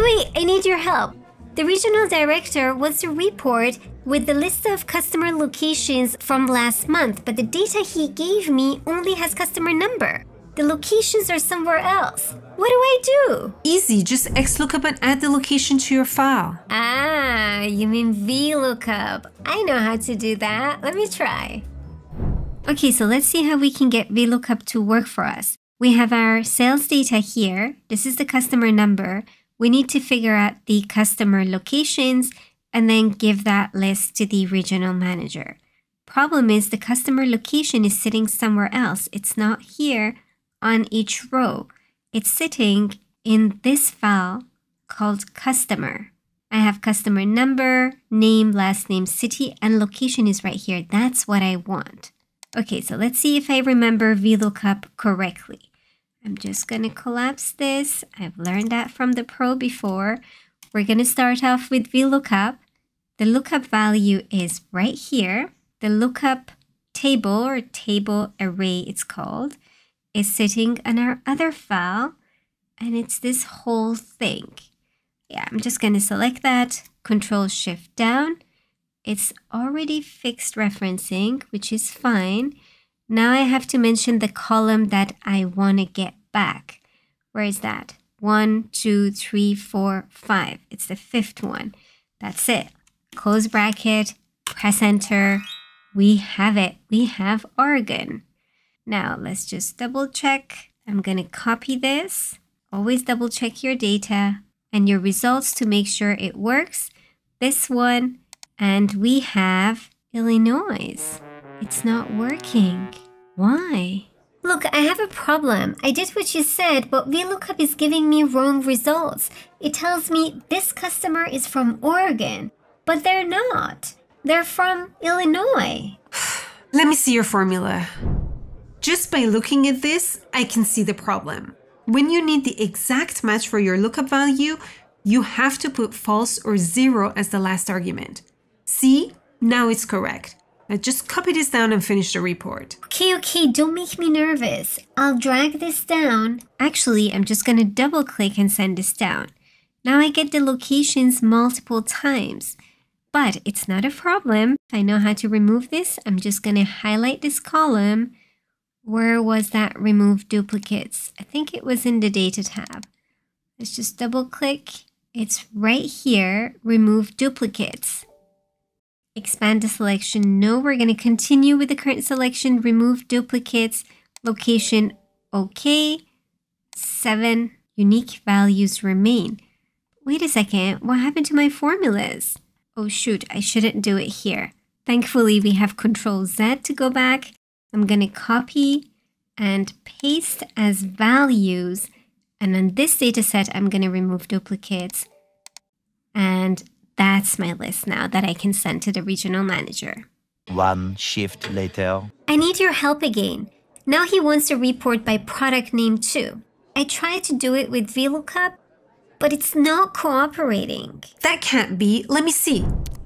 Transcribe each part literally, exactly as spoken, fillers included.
wait, I need your help. The regional director wants to report with the list of customer locations from last month, but the data he gave me only has customer number. The locations are somewhere else. What do I do? Easy, just XLOOKUP and add the location to your file. Ah, you mean VLOOKUP. I know how to do that. Let me try. Okay, so let's see how we can get VLOOKUP to work for us. We have our sales data here. This is the customer number. We need to figure out the customer locations and then give that list to the regional manager. Problem is the customer location is sitting somewhere else. It's not here on each row. It's sitting in this file called customer. I have customer number, name, last name, city, and location is right here. That's what I want. Okay, so let's see if I remember VLOOKUP correctly. I'm just going to collapse this. I've learned that from the pro before. We're going to start off with VLOOKUP. The lookup value is right here. The lookup table or table array it's called is sitting on our other file, and it's this whole thing. Yeah, I'm just going to select that, Control Shift down. It's already fixed referencing, which is fine. Now I have to mention the column that I want to get back. Where is that? One, two, three, four, five. It's the fifth one. That's it. Close bracket, press enter. We have it. We have Oregon. Now let's just double check. I'm going to copy this. Always double check your data and your results to make sure it works. This one, and we have Illinois. It's not working. Why? Look, I have a problem. I did what you said, but VLOOKUP is giving me wrong results. It tells me this customer is from Oregon, but they're not. They're from Illinois. Let me see your formula. Just by looking at this, I can see the problem. When you need the exact match for your lookup value, you have to put false or zero as the last argument. See? Now it's correct. Now just copy this down and finish the report. Okay, okay, don't make me nervous. I'll drag this down. Actually, I'm just going to double click and send this down. Now I get the locations multiple times. But it's not a problem. I know how to remove this. I'm just going to highlight this column. Where was that remove duplicates? I think it was in the data tab. Let's just double click. It's right here, remove duplicates. Expand the selection. No, we're going to continue with the current selection, remove duplicates, location, okay. Seven unique values remain. Wait a second, what happened to my formulas? Oh shoot, I shouldn't do it here. Thankfully, we have Control Z to go back. I'm going to copy and paste as values. And on this data set, I'm going to remove duplicates. And that's my list now that I can send to the regional manager. One shift later. I need your help again. Now he wants to report by product name too. I tried to do it with VLOOKUP, but it's not cooperating. That can't be. Let me see.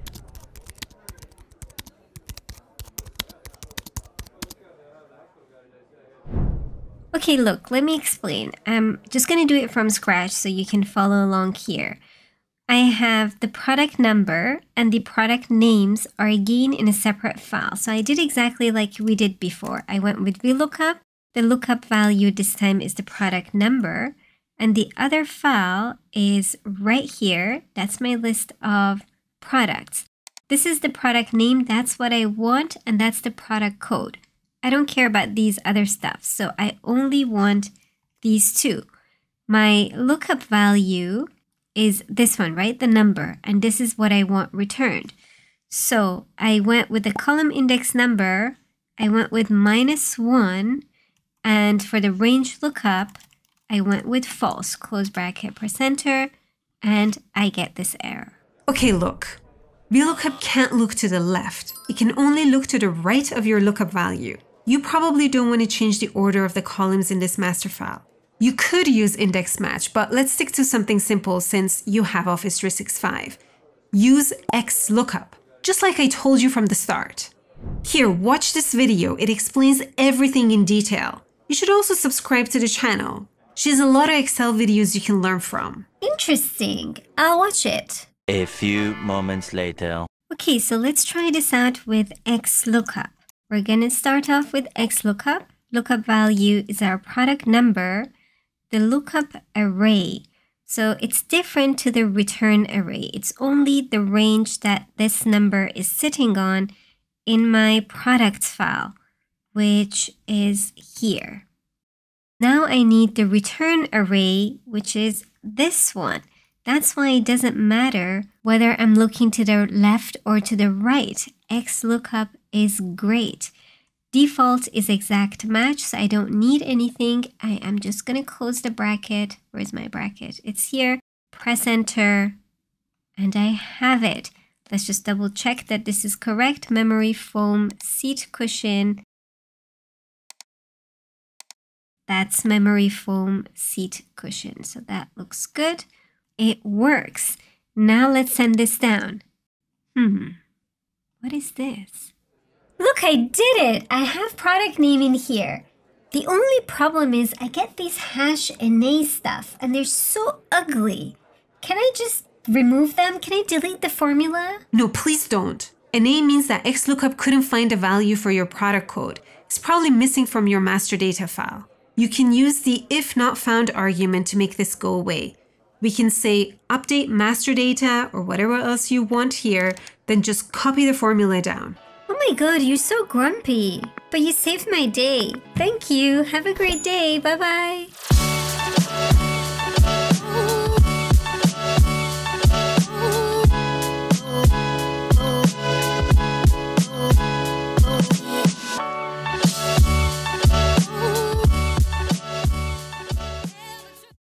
Okay, look, let me explain. I'm just going to do it from scratch so you can follow along here. I have the product number and the product names are again in a separate file. So I did exactly like we did before. I went with VLOOKUP. The lookup value this time is the product number. And the other file is right here. That's my list of products. This is the product name. That's what I want. And that's the product code. I don't care about these other stuff. So I only want these two. My lookup value is this one, right? The number. And this is what I want returned. So I went with the column index number. I went with minus one. And for the range lookup, I went with false. Close bracket, press enter. And I get this error. Okay, look. VLOOKUP can't look to the left. It can only look to the right of your lookup value. You probably don't want to change the order of the columns in this master file. You could use index match, but let's stick to something simple since you have Office three sixty-five. Use XLOOKUP, just like I told you from the start. Here, watch this video. It explains everything in detail. You should also subscribe to the channel. She has a lot of Excel videos you can learn from. Interesting. I'll watch it. A few moments later. Okay, so let's try this out with XLOOKUP. We're going to start off with XLOOKUP. Lookup value is our product number, the lookup array. So it's different to the return array. It's only the range that this number is sitting on in my products file, which is here. Now I need the return array, which is this one. That's why it doesn't matter whether I'm looking to the left or to the right. XLOOKUP is great. Default is exact match, so I don't need anything. I am just going to close the bracket. Where's my bracket? It's here. Press enter, and I have it. Let's just double check that this is correct. Memory foam seat cushion. That's memory foam seat cushion. So that looks good. It works. Now let's send this down. Hmm. What is this? Look, I did it! I have product name in here. The only problem is I get these hash and nay stuff, and they're so ugly. Can I just remove them? Can I delete the formula? No, please don't. An A means that XLOOKUP couldn't find a value for your product code. It's probably missing from your master data file. You can use the if not found argument to make this go away. We can say update master data or whatever else you want here, then just copy the formula down. Oh my god, you're so grumpy. But you saved my day. Thank you. Have a great day. Bye-bye.